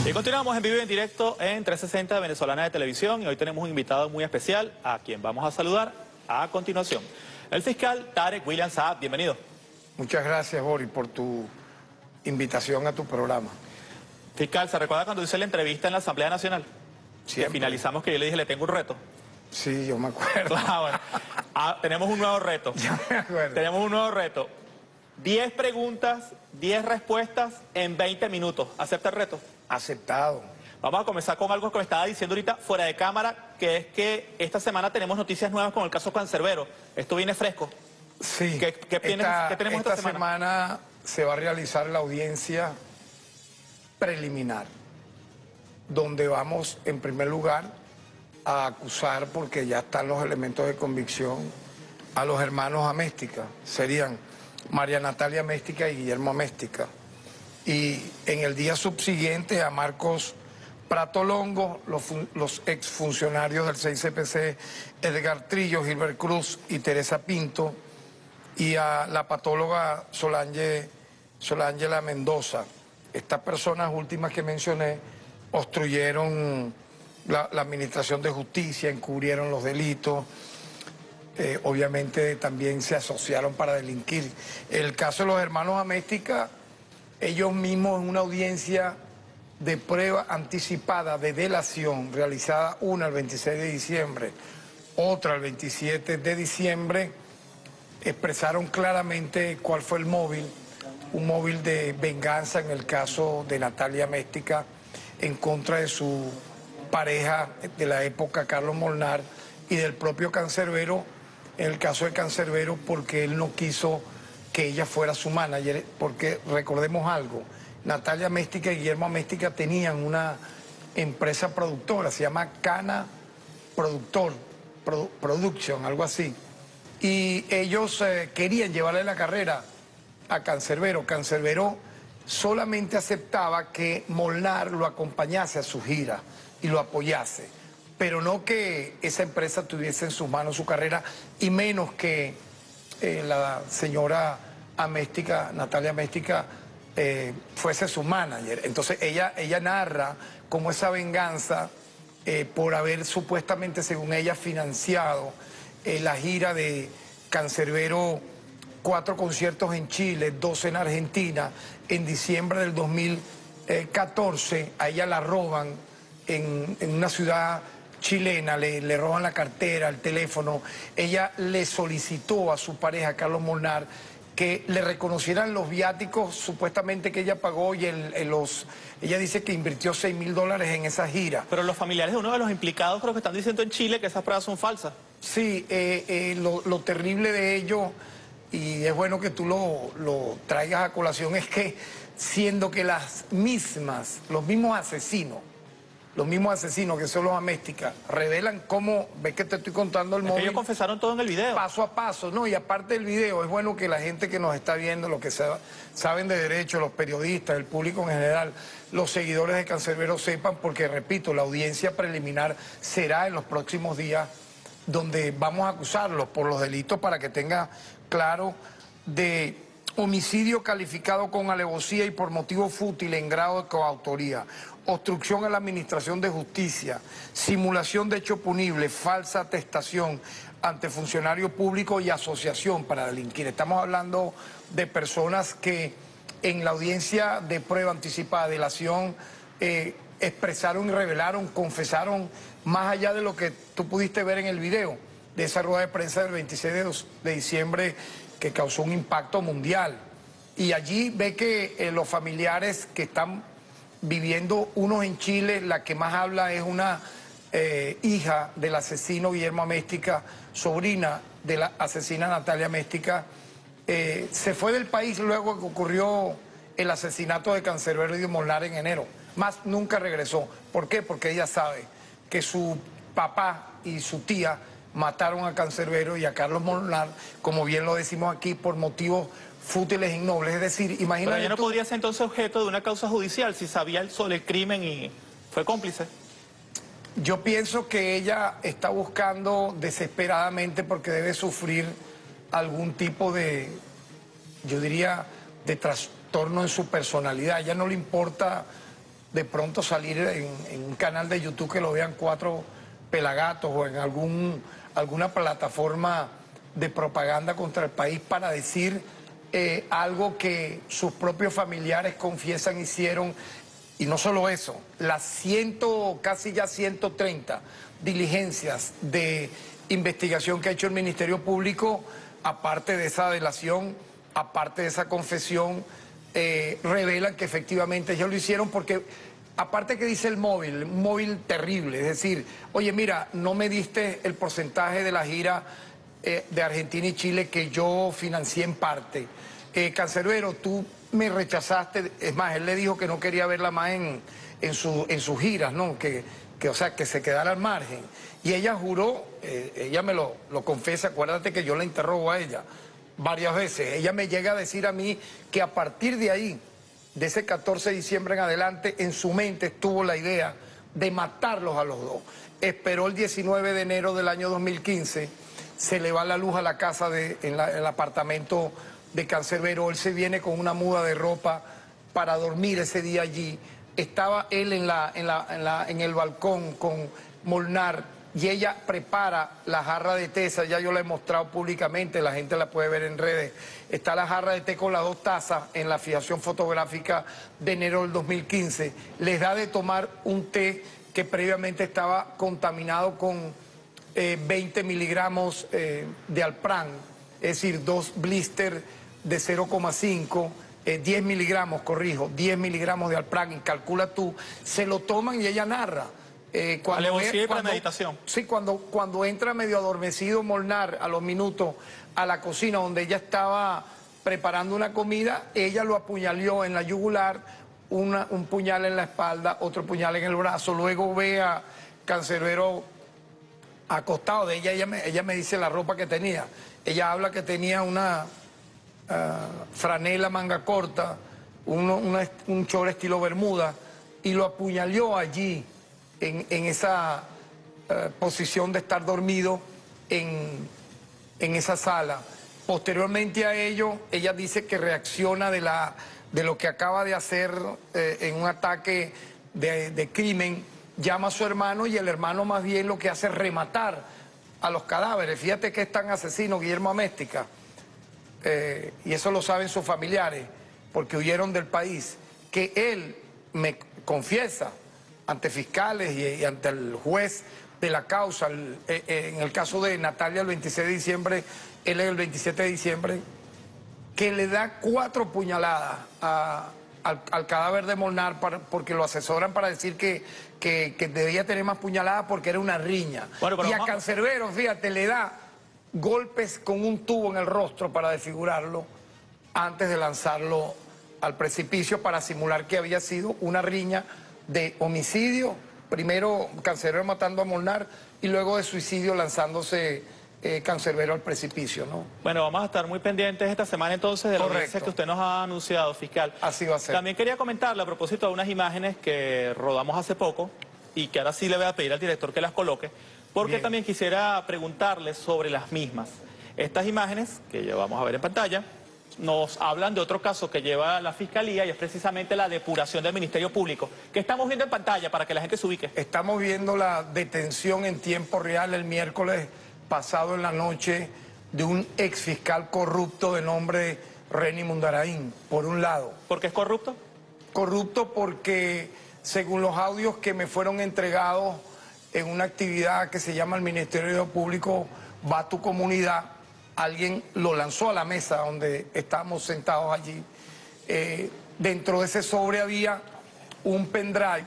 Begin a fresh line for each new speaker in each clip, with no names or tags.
Y continuamos en vivo y en directo en 360 de Venezolana de Televisión y hoy tenemos un invitado muy especial a quien vamos a saludar a continuación. El fiscal Tarek William Saab, bienvenido.
Muchas gracias, Boris, por tu invitación a tu programa.
Fiscal, ¿se recuerda cuando hice la entrevista en la Asamblea Nacional?
Siempre.
Que finalizamos que yo le dije, le tengo un reto.
Sí, yo me acuerdo.
Bueno. Tenemos un nuevo reto.
Ya me acuerdo.
Tenemos un nuevo reto. 10 preguntas, 10 respuestas en 20 minutos. ¿Acepta el reto?
Aceptado.
Vamos a comenzar con algo que me estaba diciendo ahorita fuera de cámara, que es que esta semana tenemos noticias nuevas con el caso Cancerbero. Esto viene fresco.
Sí.
¿Qué tenemos esta
semana se va a realizar la audiencia preliminar, donde vamos, en primer lugar, a acusar, porque ya están los elementos de convicción, a los hermanos Améstica. Serían María Natalia Améstica y Guillermo Améstica. Y en el día subsiguiente a Marcos Prato Longo, los exfuncionarios del 6CPC, Edgar Trillo, Gilbert Cruz y Teresa Pinto, y a la patóloga Solángela Mendoza. Estas personas últimas que mencioné obstruyeron la administración de justicia, encubrieron los delitos, obviamente también se asociaron para delinquir. El caso de los hermanos Améstica, ellos mismos en una audiencia de prueba anticipada de delación, realizada una el 26 de diciembre, otra el 27 de diciembre, expresaron claramente cuál fue el móvil, un móvil de venganza en el caso de Natalia Améstica en contra de su pareja de la época, Carlos Molnar, y del propio Cancerbero, en el caso de Cancerbero, porque él no quiso que ella fuera su manager, porque recordemos algo, Natalia Améstica y Guillermo Améstica tenían una empresa productora, se llama Cana Production, algo así, y ellos querían llevarle la carrera a Cancerbero. Cancerbero solamente aceptaba que Molnar lo acompañase a su gira y lo apoyase, pero no que esa empresa tuviese en sus manos su carrera, y menos que la señora Améstica, Natalia Améstica, fuese su manager. Entonces ella narra cómo esa venganza por haber supuestamente, según ella, financiado la gira de Cancerbero, 4 conciertos en Chile, 2 en Argentina. En diciembre del 2014 a ella la roban en una ciudad chilena, le roban la cartera, el teléfono. Ella le solicitó a su pareja, Carlos Molnar, que le reconocieran los viáticos supuestamente que ella pagó, y ella dice que invirtió $6.000 en esa gira.
Pero los familiares de uno de los implicados creo que están diciendo en Chile que esas pruebas son falsas.
Sí, lo terrible de ello, y es bueno que tú lo traigas a colación, es que siendo que los mismos asesinos que son los Améstica, revelan cómo, ves que te estoy contando el móvil.
Ellos confesaron todo en el video.
Paso a paso, ¿no? Y aparte del video, es bueno que la gente que nos está viendo, los que saben de derecho, los periodistas, el público en general, los seguidores de Cancerbero sepan, porque repito, la audiencia preliminar será en los próximos días, donde vamos a acusarlos por los delitos, para que tenga claro, de homicidio calificado con alevosía y por motivo fútil en grado de coautoría, obstrucción a la administración de justicia, simulación de hecho punible, falsa atestación ante funcionario público y asociación para delinquir. Estamos hablando de personas que en la audiencia de prueba anticipada de delación expresaron y revelaron, confesaron más allá de lo que tú pudiste ver en el video de esa rueda de prensa del 26 de diciembre que causó un impacto mundial. Y allí ve que los familiares que están viviendo, unos en Chile, la que más habla es una hija del asesino Guillermo Améstica, sobrina de la asesina Natalia Améstica, se fue del país luego que ocurrió el asesinato de Cancerbero y de Molnar en enero, más nunca regresó. ¿Por qué? Porque ella sabe que su papá y su tía mataron a Cancerbero y a Carlos Molnar, como bien lo decimos aquí, por motivos fútiles e innobles. Es decir, imagínate.
Pero ella no podría ser entonces objeto de una causa judicial si sabía sobre el crimen y fue cómplice.
Yo pienso que ella está buscando desesperadamente, porque debe sufrir algún tipo de, yo diría, de trastorno en su personalidad. A ella no le importa de pronto salir en un canal de YouTube que lo vean 4 pelagatos o en alguna plataforma de propaganda contra el país para decir algo que sus propios familiares confiesan hicieron. Y no solo eso, las casi ya 130 diligencias de investigación que ha hecho el Ministerio Público, aparte de esa delación, aparte de esa confesión, revelan que efectivamente ellos lo hicieron porque, aparte que dice un móvil terrible, es decir, oye, mira, no me diste el porcentaje de la gira de Argentina y Chile que yo financié en parte. Cancerbero, tú me rechazaste, es más, él le dijo que no quería verla más en sus giras, ¿no? O sea, que se quedara al margen. Y ella juró, ella me lo confiesa, acuérdate que yo la interrogo a ella varias veces. Ella me llega a decir a mí que a partir de ahí, de ese 14 de diciembre en adelante, en su mente estuvo la idea de matarlos a los dos. Esperó el 19 de enero del año 2015, se le va la luz a la casa, en el apartamento de Cancerbero. Él se viene con una muda de ropa para dormir ese día allí. Estaba él en el balcón con Molnar y ella prepara la jarra de té. Ya yo la he mostrado públicamente, la gente la puede ver en redes. Está la jarra de té con las 2 tazas en la fijación fotográfica de enero del 2015. Les da de tomar un té que previamente estaba contaminado con 20 miligramos de Alpran, es decir, 2 blisters de 0,5, 10 miligramos, corrijo, 10 miligramos de Alpran, y calcula tú, se lo toman y ella narra.
Meditación.
Sí, cuando entra medio adormecido Molnar a los minutos a la cocina donde ella estaba preparando una comida, ella lo apuñaló en la yugular, un puñal en la espalda, otro puñal en el brazo. Luego ve a Cancerbero acostado de ella, ella me dice la ropa que tenía. Ella habla que tenía una franela manga corta, un short estilo bermuda, y lo apuñaló allí en esa posición de estar dormido en esa sala. Posteriormente a ello, ella dice que reacciona de lo que acaba de hacer en un ataque de crimen, llama a su hermano y el hermano más bien lo que hace es rematar a los cadáveres. Fíjate que es tan asesino Guillermo Améstica, y eso lo saben sus familiares, porque huyeron del país, que él me confiesa ante fiscales y ante el juez de la causa, en el caso de Natalia el 26 de diciembre, él el 27 de diciembre, que le da 4 puñaladas al cadáver de Molnar porque lo asesoran para decir que debía tener más puñaladas porque era una riña. Bueno, y a Cancerbero, fíjate, le da golpes con un tubo en el rostro para desfigurarlo antes de lanzarlo al precipicio para simular que había sido una riña de homicidio, primero Cancerbero matando a Molnar y luego de suicidio lanzándose Cancerbero al precipicio, ¿no?
Bueno, vamos a estar muy pendientes esta semana entonces de la audiencia que usted nos ha anunciado, fiscal.
Así va a ser.
También quería comentarle a propósito de unas imágenes que rodamos hace poco y que ahora sí le voy a pedir al director que las coloque, porque Bien. También quisiera preguntarle sobre las mismas. Estas imágenes, que ya vamos a ver en pantalla, nos hablan de otro caso que lleva la Fiscalía y es precisamente la depuración del Ministerio Público, que estamos viendo en pantalla para que la gente se ubique.
Estamos viendo la detención en tiempo real el miércoles pasado en la noche de un exfiscal corrupto de nombre Reni Mundarain, por un lado.
¿Por qué es corrupto?
Corrupto porque, según los audios que me fueron entregados en una actividad que se llama el Ministerio Público Va a tu Comunidad, alguien lo lanzó a la mesa donde estábamos sentados allí. Dentro de ese sobre había un pendrive,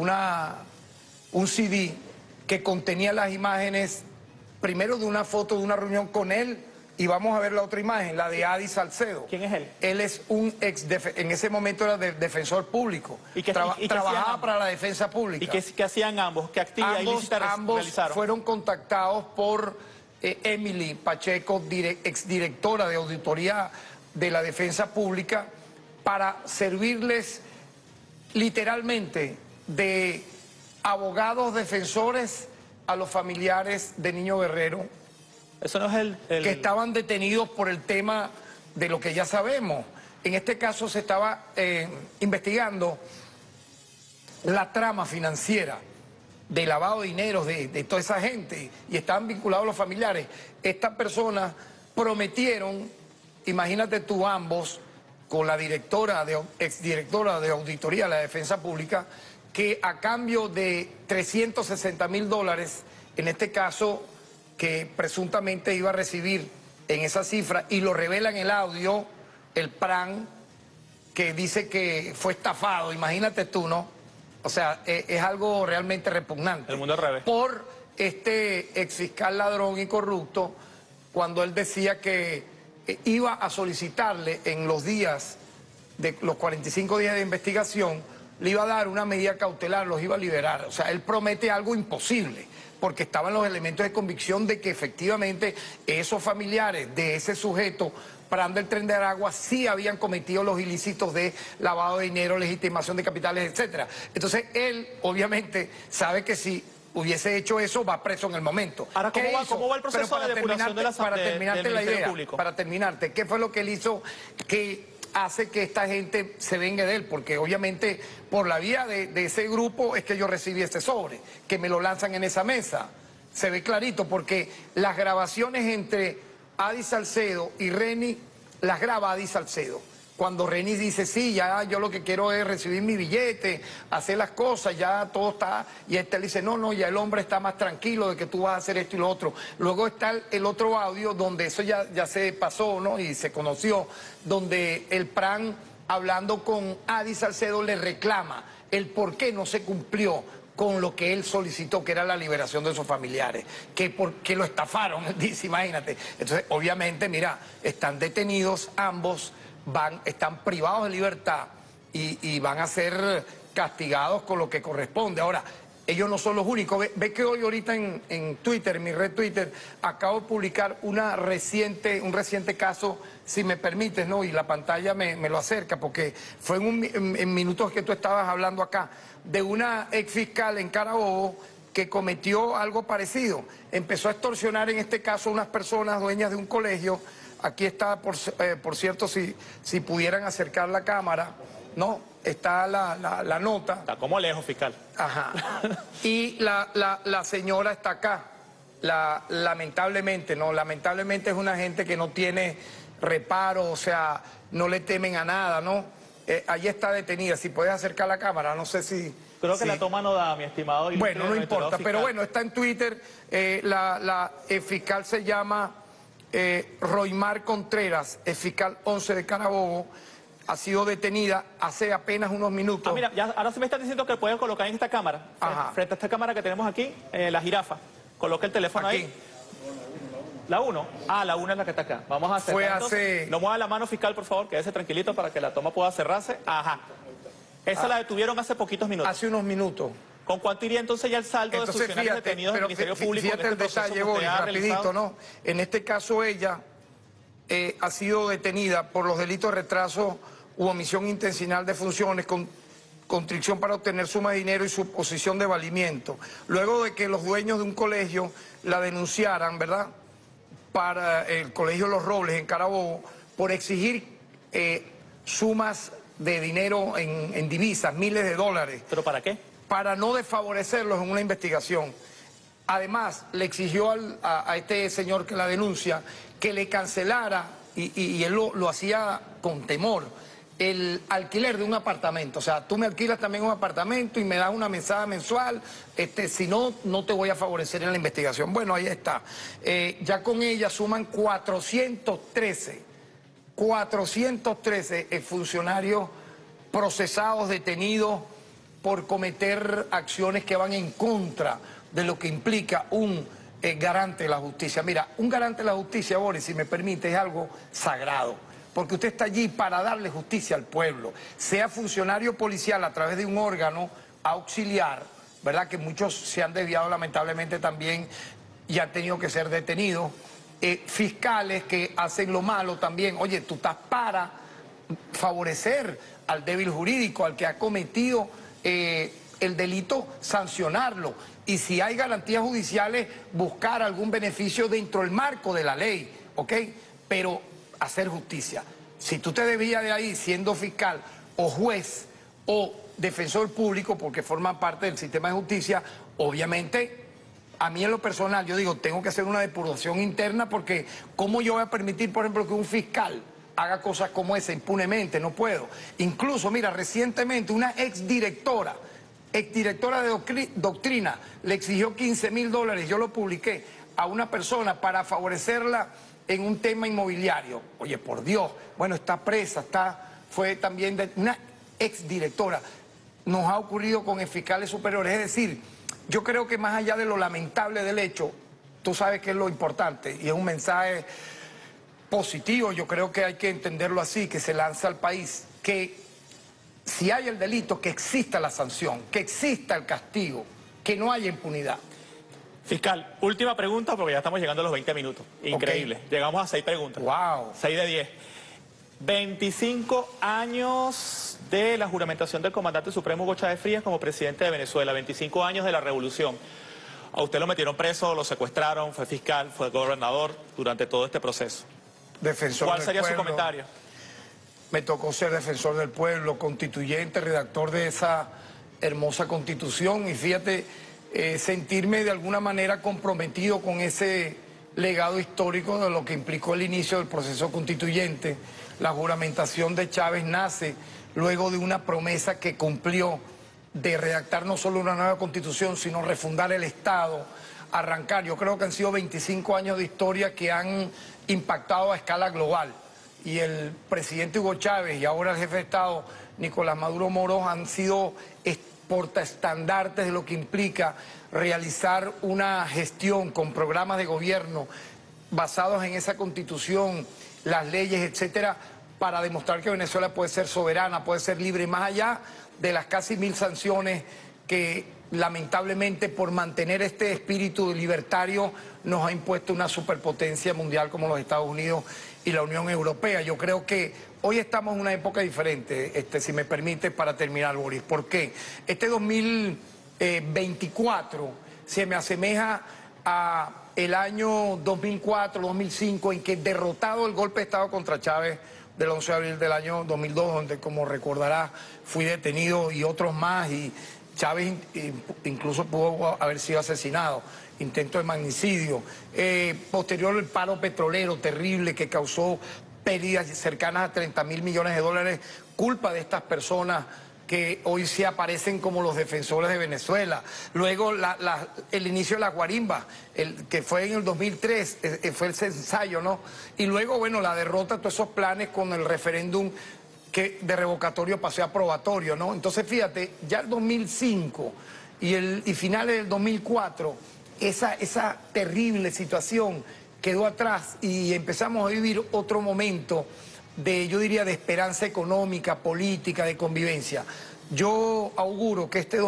un CD que contenía las imágenes, primero de una foto de una reunión con él, y vamos a ver la otra imagen, la de Adi Salcedo.
¿Quién es él?
Él es en ese momento era defensor público.
¿Y
trabajaba para la defensa pública.
¿Y qué hacían ambos? ¿Qué actividad ilícita
ambos
realizaron?
Fueron contactados por Emily Pacheco, exdirectora de auditoría de la defensa pública, para servirles literalmente de abogados defensores a los familiares de Niño Guerrero.
Eso no es
que estaban detenidos por el tema de lo que ya sabemos. En este caso se estaba investigando la trama financiera de lavado de dinero de toda esa gente y estaban vinculados los familiares, estas personas prometieron, imagínate tú ambos, con la exdirectora de auditoría de la Defensa Pública, que a cambio de $360.000, en este caso, que presuntamente iba a recibir en esa cifra, y lo revela en el audio, el PRAN, que dice que fue estafado, imagínate tú, ¿no? O sea, es algo realmente repugnante.
El mundo al revés.
Por este exfiscal ladrón y corrupto, cuando él decía que iba a solicitarle en los días, de los 45 días de investigación, le iba a dar una medida cautelar, los iba a liberar. O sea, él promete algo imposible, porque estaban los elementos de convicción de que efectivamente esos familiares de ese sujeto, Pran del Tren de Aragua, sí habían cometido los ilícitos de lavado de dinero, legitimación de capitales, etcétera. Entonces él, obviamente, sabe que si hubiese hecho eso, va preso en el momento.
Ahora, ¿cómo va el proceso de depuración de la
para terminarte
del
la
Ministerio
idea,
Público?
para terminarte, ¿qué fue lo que él hizo que hace que esta gente se vengue de él? Porque obviamente por la vía de ese grupo es que yo recibí este sobre, que me lo lanzan en esa mesa. Se ve clarito porque las grabaciones entre Adi Salcedo y Reni las graba Adi Salcedo. Cuando Reni dice, sí, ya yo lo que quiero es recibir mi billete, hacer las cosas, ya todo está... Y este le dice, no, ya el hombre está más tranquilo de que tú vas a hacer esto y lo otro. Luego está el otro audio donde eso ya se pasó, ¿no? Y se conoció, donde el PRAN, hablando con Adi Salcedo, le reclama el por qué no se cumplió con lo que él solicitó, que era la liberación de sus familiares, que porque lo estafaron, dice, imagínate. Entonces, obviamente, mira, están detenidos ambos, están privados de libertad y van a ser castigados con lo que corresponde. Ahora, ellos no son los únicos. Ve que hoy ahorita en Twitter, en mi red Twitter, acabo de publicar un reciente caso, si me permites, ¿no? Y la pantalla me lo acerca, porque fue en minutos que tú estabas hablando acá, de una exfiscal en Carabobo que cometió algo parecido. Empezó a extorsionar, en este caso, a unas personas dueñas de un colegio. Aquí está, por cierto, si pudieran acercar la cámara, ¿no? Está la nota.
Está como lejos, fiscal.
Ajá. Y la señora está acá. Lamentablemente, ¿no? Lamentablemente es una gente que no tiene reparo, o sea, no le temen a nada, ¿no? Allí está detenida. Si puedes acercar la cámara, no sé si...
Creo que la toma no da, mi estimado.
Bueno, no importa, pero bueno, está en Twitter. El fiscal se llama Roymar Contreras, el fiscal 11 de Carabobo. Ha sido detenida hace apenas unos minutos.
Ah, mira, ahora sí me están diciendo que pueden colocar en esta cámara.
Ajá.
Frente a esta cámara que tenemos aquí, la jirafa. Coloca el teléfono
Aquí.
ahí. ¿La 1? Ah, la 1 es la que está acá. Vamos a hacer.
Fue hace...
No mueva la mano, fiscal, por favor, quédese tranquilito para que la toma pueda cerrarse. Ajá. Esa la detuvieron hace poquitos minutos.
Hace unos minutos.
¿Con cuánto iría entonces ya el saldo de funcionarios detenidos del Ministerio Público?
Fíjate el detalle, Boris, rapidito, ¿no? En este caso ella ha sido detenida por los delitos de retraso u omisión intencional de funciones, con constricción para obtener suma de dinero y suposición de valimiento. Luego de que los dueños de un colegio la denunciaran, ¿verdad?, para el Colegio Los Robles en Carabobo, por exigir sumas de dinero en divisas, miles de dólares.
¿Pero para qué?
Para no desfavorecerlos en una investigación. Además, le exigió a este señor que la denuncia que le cancelara, y él lo hacía con temor, el alquiler de un apartamento. O sea, tú me alquilas también un apartamento y me das una mesada mensual, si no, no te voy a favorecer en la investigación. Bueno, ahí está. Ya con ella suman 413 funcionarios procesados, detenidos por cometer acciones que van en contra de lo que implica un garante de la justicia. Mira, un garante de la justicia, Boris, si me permite, es algo sagrado, porque usted está allí para darle justicia al pueblo, sea funcionario policial a través de un órgano auxiliar, ¿verdad?, que muchos se han desviado lamentablemente también y han tenido que ser detenidos, fiscales que hacen lo malo también. Oye, tú estás para favorecer al débil jurídico, al que ha cometido el delito, sancionarlo. Y si hay garantías judiciales, buscar algún beneficio dentro del marco de la ley, ¿ok? Pero hacer justicia. Si tú te desvías de ahí siendo fiscal o juez o defensor público, porque forman parte del sistema de justicia, obviamente, a mí en lo personal, yo digo, tengo que hacer una depuración interna, porque ¿cómo yo voy a permitir, por ejemplo, que un fiscal haga cosas como esa impunemente? No puedo. Incluso, mira, recientemente una exdirectora de doctrina le exigió $15.000, yo lo publiqué, a una persona para favorecerla en un tema inmobiliario. Oye, por Dios, bueno, está presa, fue también una exdirectora. Nos ha ocurrido con fiscales superiores, es decir, yo creo que más allá de lo lamentable del hecho, tú sabes que es lo importante y es un mensaje positivo, yo creo que hay que entenderlo así, que se lanza al país, que si hay el delito, que exista la sanción, que exista el castigo, que no haya impunidad.
Fiscal, última pregunta porque ya estamos llegando a los 20 minutos. Increíble. Okay. Llegamos a 6 preguntas.
Wow.
6 de 10. 25 años de la juramentación del comandante supremo Hugo Chávez Frías como presidente de Venezuela. 25 años de la revolución. A usted lo metieron preso, lo secuestraron, fue fiscal, fue gobernador durante todo este proceso.
Defensor
¿Cuál
del
sería
pueblo.
su comentario?
Me tocó ser defensor del pueblo, constituyente, redactor de esa hermosa constitución y fíjate, sentirme de alguna manera comprometido con ese legado histórico de lo que implicó el inicio del proceso constituyente. La juramentación de Chávez nace luego de una promesa que cumplió de redactar no solo una nueva constitución, sino refundar el Estado, arrancar. Yo creo que han sido 25 años de historia que han impactado a escala global. Y el presidente Hugo Chávez y ahora el jefe de Estado, Nicolás Maduro Moros, han sido portaestandartes de lo que implica realizar una gestión con programas de gobierno basados en esa constitución, las leyes, etcétera, para demostrar que Venezuela puede ser soberana, puede ser libre, más allá de las casi 1000 sanciones que lamentablemente por mantener este espíritu libertario nos ha impuesto una superpotencia mundial como los Estados Unidos y la Unión Europea. Yo creo que hoy estamos en una época diferente, si me permite, para terminar, Boris. ¿Por qué? Este 2024 se me asemeja a el año 2004, 2005, en que derrotado el golpe de Estado contra Chávez del 11 de abril del año 2002, donde, como recordarás, fui detenido y otros más, y Chávez incluso pudo haber sido asesinado, intento de magnicidio. Posterior el paro petrolero terrible que causó pérdidas cercanas a $30.000 millones, culpa de estas personas que hoy se aparecen como los defensores de Venezuela. Luego el inicio de la guarimba, que fue en el 2003, fue el ensayo, ¿no? Y luego, bueno, la derrota de todos esos planes con el referéndum de revocatorio pasó a aprobatorio, ¿no? Entonces, fíjate, ya el 2005 y finales del 2004, esa terrible situación quedó atrás y empezamos a vivir otro momento de, yo diría, de esperanza económica, política, de convivencia. Yo auguro que este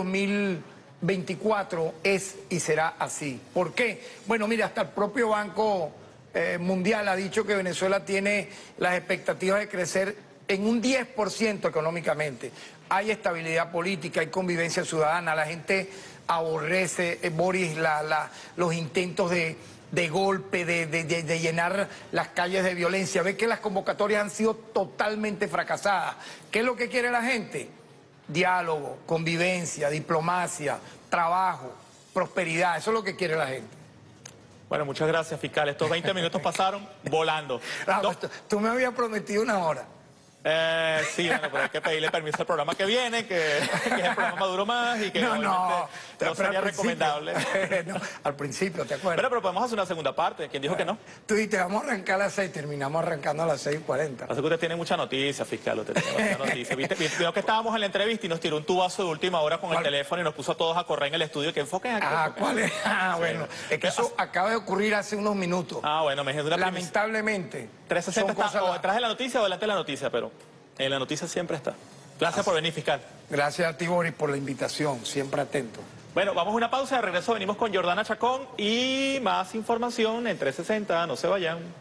2024 es y será así. ¿Por qué? Bueno, mira, hasta el propio Banco Mundial ha dicho que Venezuela tiene las expectativas de crecer en un 10% económicamente. Hay estabilidad política, hay convivencia ciudadana, la gente aborrece, Boris, los intentos de golpe, de llenar las calles de violencia. Ve que las convocatorias han sido totalmente fracasadas. ¿Qué es lo que quiere la gente? Diálogo, convivencia, diplomacia, trabajo, prosperidad. Eso es lo que quiere la gente.
Bueno, muchas gracias, fiscal. Estos 20 minutos pasaron volando.
Tú me habías prometido 1 hora.
Sí, bueno, pero hay que pedirle permiso al programa que viene, que es el programa Maduro Más y que no sería recomendable.
No, al principio, ¿te acuerdas?
Pero podemos hacer una segunda parte. ¿Quién dijo que no?
Tú dijiste, vamos a arrancar a las 6, terminamos arrancando a las 6:40.
Así que usted tiene mucha noticia, fiscal, usted tiene mucha noticia. Vio que estábamos en la entrevista y nos tiró un tubazo de última hora con el teléfono y nos puso a todos a correr en el estudio. Que enfoquen aquí.
¿Cuál es? Bueno, es que eso acaba de ocurrir hace unos minutos.
Bueno, me es una
lamentablemente.
360 está o detrás de la noticia o delante de la noticia, pero en la noticia siempre está. Gracias por venir, fiscal.
Gracias a ti, Boris, por la invitación. Siempre atento.
Bueno, vamos a una pausa. De regreso venimos con Jordana Chacón y más información en 360. No se vayan.